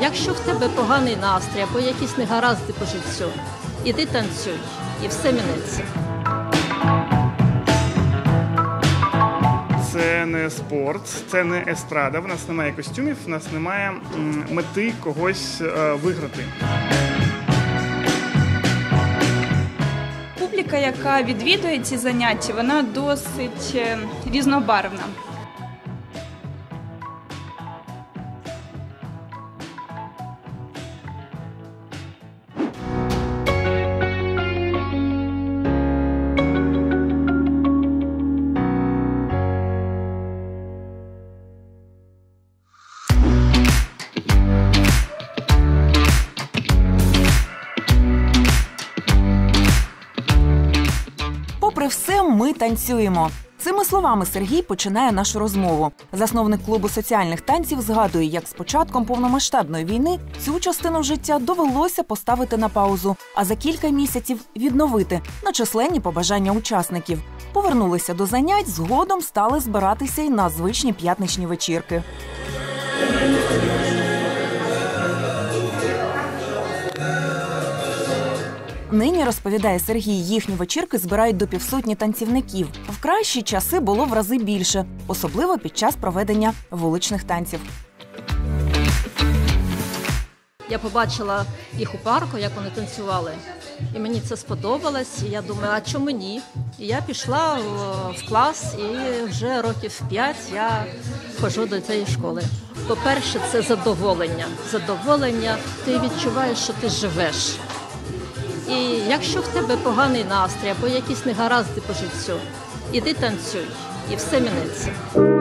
якщо в тебе поганий настрій або якісь негаразди по життю, іди танцюй, і все минеться. Це не спорт, це не естрада, в нас немає костюмів, в нас немає мети когось виграти. Публіка, яка відвідує ці заняття, вона досить різнобарвна. Попри все, ми танцюємо. Цими словами Сергій починає нашу розмову. Засновник клубу соціальних танців згадує, як з початком повномасштабної війни цю частину життя довелося поставити на паузу, а за кілька місяців відновити на численні побажання учасників. Повернулися до занять, згодом стали збиратися й на звичні п'ятничні вечірки. Нині, розповідає Сергій, їхні вечірки збирають до 500 танцівників. В кращі часи було в рази більше, особливо під час проведення вуличних танців. Я побачила їх у парку, як вони танцювали. І мені це сподобалось. І я думаю, а чому ні? І я пішла в клас, і вже років 5 я ходжу до цієї школи. По-перше, це задоволення. Задоволення, ти відчуваєш, що ти живеш. І якщо в тебе поганий настрій або якісь негаразди по життю, іди танцюй, і все минеться.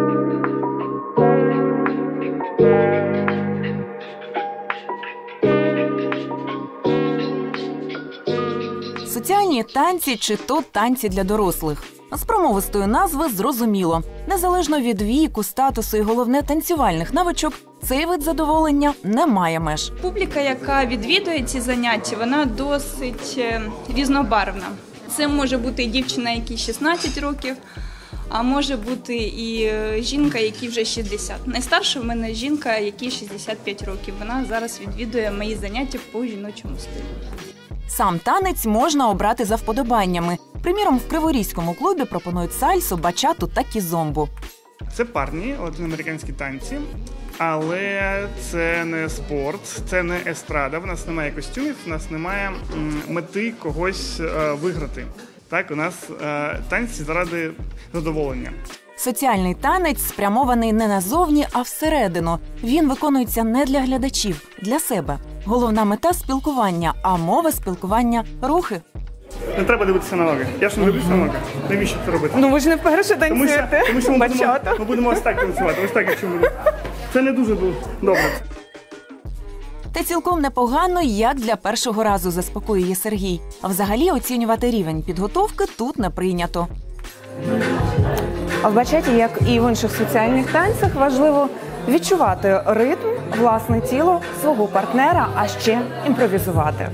Соціальні танці чи то танці для дорослих. З промовистої назви зрозуміло. Незалежно від віку, статусу і, головне, танцювальних навичок, цей вид задоволення не має меж. Публіка, яка відвідує ці заняття, вона досить різнобарвна. Це може бути і дівчина, якій 16 років, а може бути і жінка, якій вже 60. Найстарша в мене жінка, якій 65 років. Вона зараз відвідує мої заняття по жіночому стилю. Сам танець можна обрати за вподобаннями. Приміром, в Криворізькому клубі пропонують сальсу, бачату та кізомбу. Це парні латиноамериканські танці, але це не спорт, це не естрада, в нас немає костюмів, в нас немає мети когось виграти. Так, у нас танці заради задоволення. Соціальний танець спрямований не назовні, а всередину. Він виконується не для глядачів, для себе. Головна мета – спілкування, а мова спілкування – рухи. Не треба дивитися на ноги. Я ж не дивлюся на ноги. Навіщо це робити? Ну ви ж не вперше танцюєте. Тому що ми будемо ось так танцювати, ось так, якщо ми будемо. Це не дуже добре. Та цілком непогано, як для першого разу, заспокоює Сергій. А взагалі оцінювати рівень підготовки тут не прийнято. А в бачаті, як і в інших соціальних танцях, важливо відчувати ритм, власне тіло, свого партнера, а ще імпровізувати.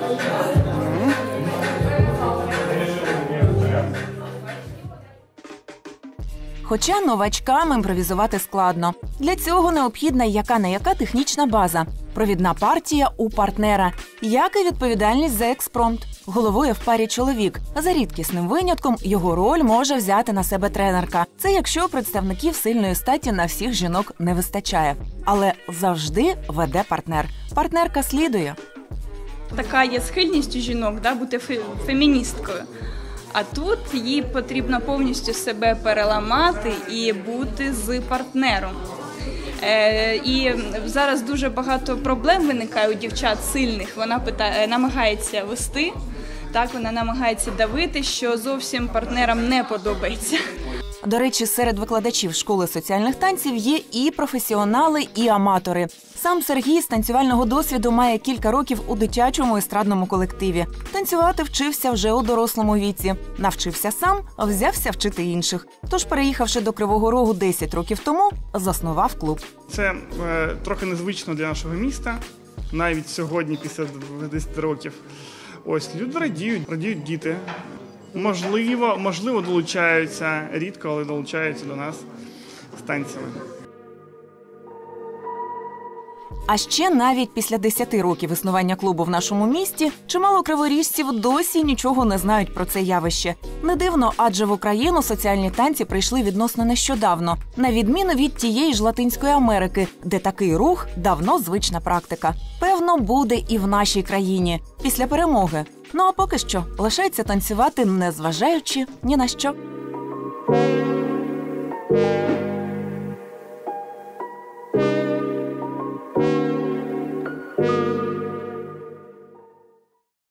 Хоча новачкам імпровізувати складно. Для цього необхідна яка-не-яка технічна база, провідна партія у партнера, як і відповідальність за експромт. Головує в парі чоловік. За рідкісним винятком його роль може взяти на себе тренерка. Це якщо представників сильної статі на всіх жінок не вистачає. Але завжди веде партнер. Партнерка слідує. Така є схильність у жінок, бути феміністкою. А тут їй потрібно повністю себе переламати і бути з партнером. І зараз дуже багато проблем виникає у дівчат сильних. Вона намагається вести, вона намагається давити, що зовсім партнерам не подобається. До речі, серед викладачів школи соціальних танців є і професіонали, і аматори. Сам Сергій з танцювального досвіду має кілька років у дитячому естрадному колективі. Танцювати вчився вже у дорослому віці. Навчився сам, взявся вчити інших. Тож, переїхавши до Кривого Рогу 10 років тому, заснував клуб. Це трохи незвично для нашого міста, навіть сьогодні, після 10 років. Ось, люди радіють діти. Можливо, долучаються, рідко, але долучаються до нас з танцями. А ще навіть після 10 років існування клубу в нашому місті чимало криворіжців досі нічого не знають про це явище. Не дивно, адже в Україну соціальні танці прийшли відносно нещодавно, на відміну від тієї ж Латинської Америки, де такий рух давно звична практика. Певно, буде і в нашій країні після перемоги. Ну а поки що лишається танцювати, не зважаючи ні на що.